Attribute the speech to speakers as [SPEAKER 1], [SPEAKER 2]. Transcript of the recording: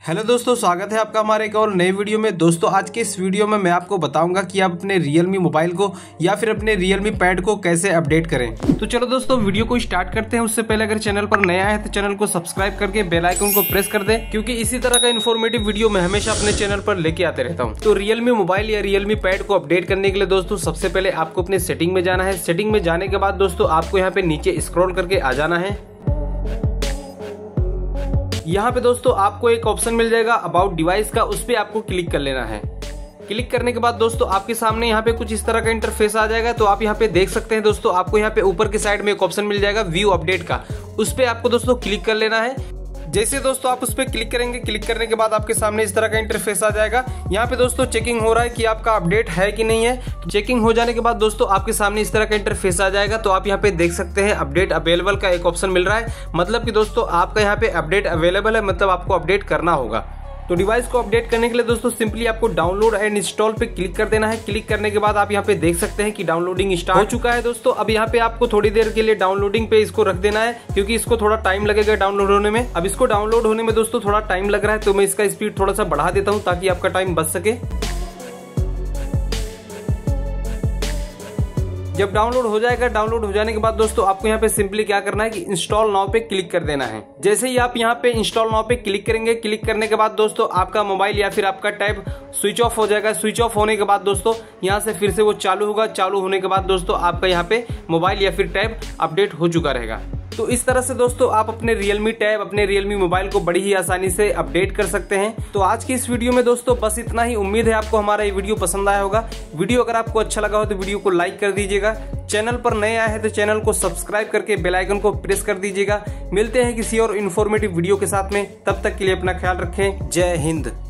[SPEAKER 1] Hello दोस्तों, स्वागत है आपका हमारे एक और नई वीडियो में। दोस्तों आज के इस वीडियो में मैं आपको बताऊंगा कि आप अपने Realme मोबाइल को या फिर अपने Realme पैड को कैसे अपडेट करें। तो चलो दोस्तों वीडियो को स्टार्ट करते हैं। उससे पहले अगर चैनल पर नया है तो चैनल को सब्सक्राइब करके बेल आइकन को प्रेस कर दें, क्योंकि इसी तरह का इन्फॉर्मेटिव वीडियो मैं हमेशा अपने चैनल पर लेके आते रहता हूँ। तो Realme मोबाइल या Realme पैड को अपडेट करने के लिए दोस्तों सबसे पहले आपको अपने सेटिंग में जाना है। सेटिंग में जाने के बाद दोस्तों आपको यहाँ पे नीचे स्क्रॉल करके आ जाना है। यहाँ पे दोस्तों आपको एक ऑप्शन मिल जाएगा अबाउट डिवाइस का, उस पे आपको क्लिक कर लेना है। क्लिक करने के बाद दोस्तों आपके सामने यहाँ पे कुछ इस तरह का इंटरफेस आ जाएगा। तो आप यहाँ पे देख सकते हैं दोस्तों, आपको यहाँ पे ऊपर की साइड में एक ऑप्शन मिल जाएगा व्यू अपडेट का, उस पे आपको दोस्तों क्लिक कर लेना है। जैसे दोस्तों आप उस पर क्लिक करेंगे, क्लिक करने के बाद आपके सामने इस तरह का इंटरफेस आ जाएगा। यहाँ पे दोस्तों चेकिंग हो रहा है कि आपका अपडेट है कि नहीं है। तो चेकिंग हो जाने के बाद दोस्तों आपके सामने इस तरह का इंटरफेस आ जाएगा। तो आप यहाँ पे देख सकते हैं अपडेट अवेलेबल का एक ऑप्शन मिल रहा है, मतलब कि दोस्तों आपका यहाँ पे अपडेट अवेलेबल है, मतलब आपको अपडेट करना होगा। तो डिवाइस को अपडेट करने के लिए दोस्तों सिंपली आपको डाउनलोड एंड इंस्टॉल पे क्लिक कर देना है। क्लिक करने के बाद आप यहाँ पे देख सकते हैं कि डाउनलोडिंग स्टार्ट हो चुका है दोस्तों। अब यहाँ पे आपको थोड़ी देर के लिए डाउनलोडिंग पे इसको रख देना है, क्योंकि इसको थोड़ा टाइम लगेगा डाउनलोड होने में। अब इसको डाउनलोड होने में दोस्तों थोड़ा टाइम लग रहा है, तो मैं इसका स्पीड थोड़ा सा बढ़ा देता हूँ ताकि आपका टाइम बच सके। जब डाउनलोड हो जाएगा, डाउनलोड हो जाने के बाद दोस्तों आपको यहाँ पे सिंपली क्या करना है कि इंस्टॉल नाउ पे क्लिक कर देना है। जैसे ही आप यहाँ पे इंस्टॉल नाउ पे क्लिक करेंगे, क्लिक करने के बाद दोस्तों आपका मोबाइल या फिर आपका टैब स्विच ऑफ हो जाएगा। स्विच ऑफ होने के बाद दोस्तों यहाँ से फिर से वो चालू होगा। चालू होने के बाद दोस्तों आपका यहाँ पे मोबाइल या फिर टैब अपडेट हो चुका रहेगा। तो इस तरह से दोस्तों आप अपने Realme टैब, अपने Realme मोबाइल को बड़ी ही आसानी से अपडेट कर सकते हैं। तो आज की इस वीडियो में दोस्तों बस इतना ही। उम्मीद है आपको हमारा ये वीडियो पसंद आया होगा। वीडियो अगर आपको अच्छा लगा हो तो वीडियो को लाइक कर दीजिएगा। चैनल पर नए आए हैं तो चैनल को सब्सक्राइब करके बेल आइकन को प्रेस कर दीजिएगा। मिलते हैं किसी और इन्फॉर्मेटिव वीडियो के साथ में, तब तक के लिए अपना ख्याल रखें। जय हिंद।